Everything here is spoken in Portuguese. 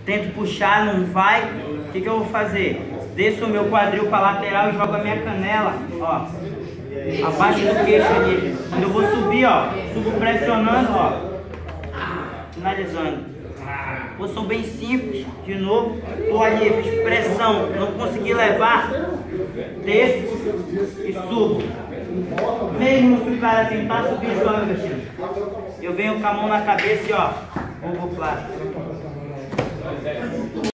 tento puxar, não vai. O que eu vou fazer? Desço o meu quadril para lateral e jogo a minha canela, ó, abaixo do queixo ali. Quando eu vou subir, ó, subo pressionando, ó, finalizando. Posição bem simples, de novo, tô ali, fiz pressão, não consegui levar, desço e subo. Mesmo se o cara tentar subir só, meu filho, eu venho com a mão na cabeça e ó, omoplata.